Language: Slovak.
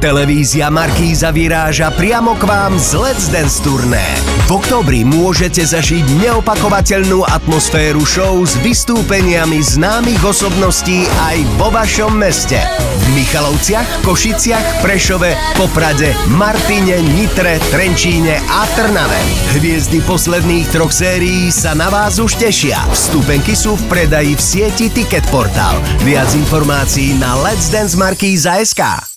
Televízia Markíza vyráža priamo k vám z Let's Dance turné. V októbri môžete zažiť neopakovateľnú atmosféru show s vystúpeniami známych osobností aj vo vašom meste. V Michalovciach, Košiciach, Prešove, Poprade, Martine, Nitre, Trenčíne a Trnave. Hviezdy posledných 3 sérií sa na vás už tešia. Vstupenky sú v predaji v sieti Ticketportal. Viac informácií na letsdancemarkiza.sk.